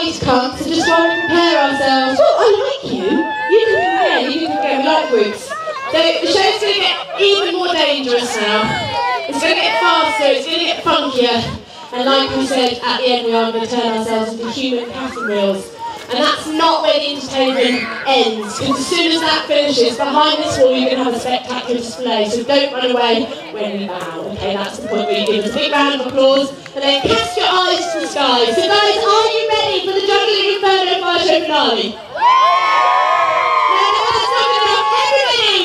you to come, so just try and prepare ourselves. Oh, I like you. You can prepare, you can prepare. We like groups. So the show's going to get even more dangerous now. It's going to get faster, it's going to get funkier. And like we said, at the end we are going to turn ourselves into human cattle wheels. And that's not where the entertainment ends, because as soon as that finishes, behind this wall you're going to have a spectacular display, so don't run away when you bow, okay? That's the point where you give us a big round of applause, and then cast your eyes to the sky. So guys, are you ready for the Juggling Inferno Fire Show finale? No, that's not good enough. Everybody,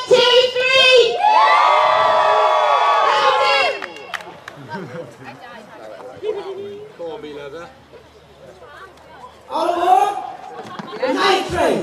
1, 2, 3! Poor me leather. All aboard! Night train!